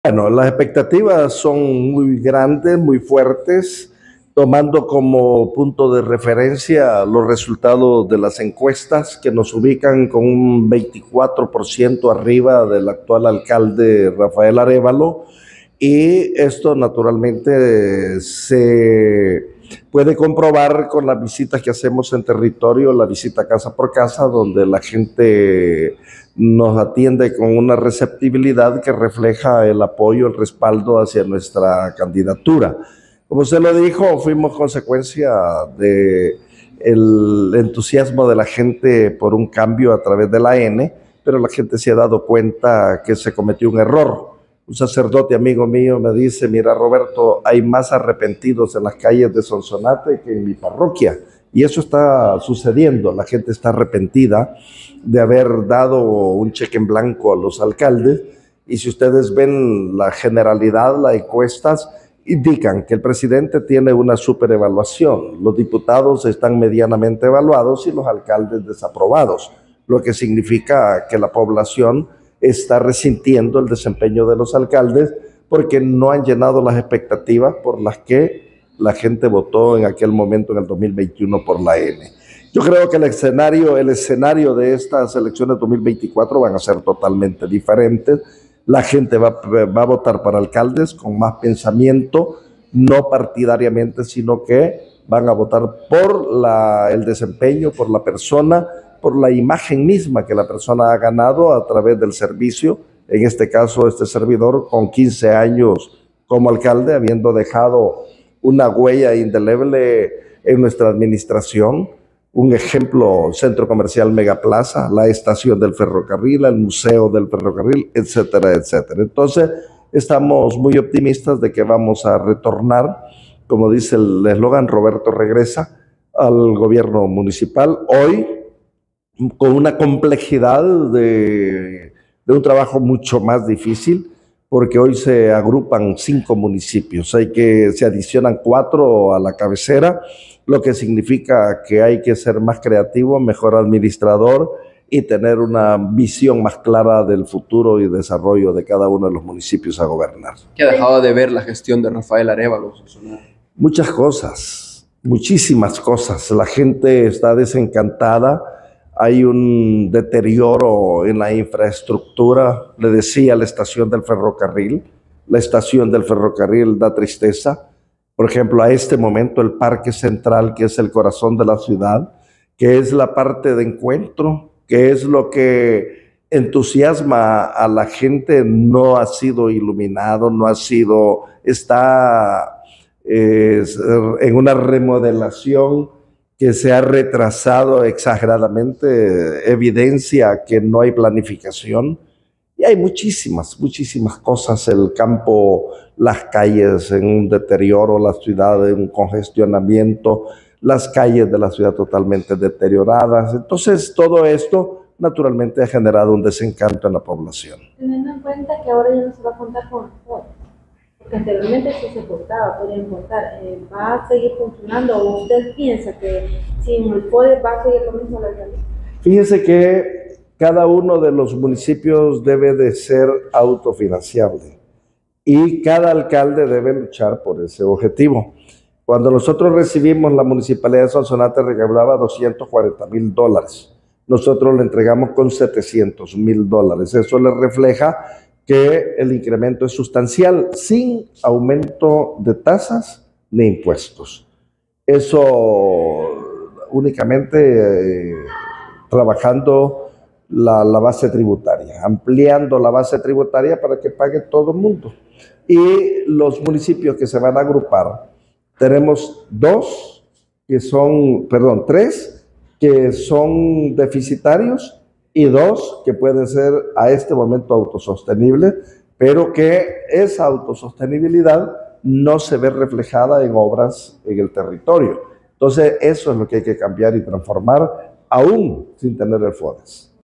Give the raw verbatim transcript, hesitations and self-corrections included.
Bueno, las expectativas son muy grandes, muy fuertes, tomando como punto de referencia los resultados de las encuestas que nos ubican con un veinticuatro por ciento arriba del actual alcalde Rafael Arévalo, y esto naturalmente se puede comprobar con las visitas que hacemos en territorio, la visita casa por casa, donde la gente nos atiende con una receptibilidad que refleja el apoyo, el respaldo hacia nuestra candidatura. Como usted lo dijo, fuimos consecuencia de el entusiasmo de la gente por un cambio a través de la N, pero la gente se ha dado cuenta que se cometió un error. Un sacerdote amigo mío me dice: mira, Roberto, hay más arrepentidos en las calles de Sonsonate que en mi parroquia. Y eso está sucediendo, la gente está arrepentida de haber dado un cheque en blanco a los alcaldes. Y si ustedes ven la generalidad, las encuestas indican que el presidente tiene una superevaluación, los diputados están medianamente evaluados y los alcaldes desaprobados, lo que significa que la población está resintiendo el desempeño de los alcaldes porque no han llenado las expectativas por las que la gente votó en aquel momento, en el dos mil veintiuno, por la N. Yo creo que el escenario, el escenario de estas elecciones dos mil veinticuatro van a ser totalmente diferentes. La gente va, va a votar para alcaldes con más pensamiento, no partidariamente, sino que van a votar por la, el desempeño, por la persona, por la imagen misma que la persona ha ganado a través del servicio. En este caso, este servidor con quince años como alcalde, habiendo dejado una huella indeleble en nuestra administración, un ejemplo: Centro Comercial Megaplaza, la estación del ferrocarril, el museo del ferrocarril, etcétera, etcétera. Entonces, estamos muy optimistas de que vamos a retornar, como dice el eslogan, Roberto regresa al gobierno municipal, hoy con una complejidad de, de un trabajo mucho más difícil, porque hoy se agrupan cinco municipios, hay que, se adicionan cuatro a la cabecera, lo que significa que hay que ser más creativo, mejor administrador y tener una visión más clara del futuro y desarrollo de cada uno de los municipios a gobernar. ¿Qué ha dejado de ver la gestión de Rafael Arévalo? Muchas cosas, muchísimas cosas. La gente está desencantada. Hay un deterioro en la infraestructura. Le decía, la estación del ferrocarril. La estación del ferrocarril da tristeza. Por ejemplo, a este momento el Parque Central, que es el corazón de la ciudad, que es la parte de encuentro, que es lo que entusiasma a la gente, no ha sido iluminado, no ha sido, está eh, en una remodelación que se ha retrasado exageradamente, evidencia que no hay planificación. Y hay muchísimas, muchísimas cosas, el campo, las calles en un deterioro, la ciudad en un congestionamiento, las calles de la ciudad totalmente deterioradas. Entonces, todo esto naturalmente ha generado un desencanto en la población. Teniendo en cuenta que ahora ya no se va a contar con FODES, porque anteriormente sí se contaba, podían contar, eh, ¿va a seguir funcionando o usted piensa que sin el FODES va a seguir lo mismo la realidad? Fíjese que cada uno de los municipios debe de ser autofinanciable y cada alcalde debe luchar por ese objetivo. Cuando nosotros recibimos, la municipalidad de Sonsonate recaudaba doscientos cuarenta mil dólares. Nosotros le entregamos con setecientos mil dólares. Eso le refleja que el incremento es sustancial, sin aumento de tasas ni impuestos. Eso únicamente eh, trabajando La, la base tributaria, ampliando la base tributaria para que pague todo el mundo. Y los municipios que se van a agrupar, tenemos dos que son, perdón, tres que son deficitarios y dos que pueden ser a este momento autosostenibles, pero que esa autosostenibilidad no se ve reflejada en obras en el territorio. Entonces, eso es lo que hay que cambiar y transformar, aún sin tener el FODES.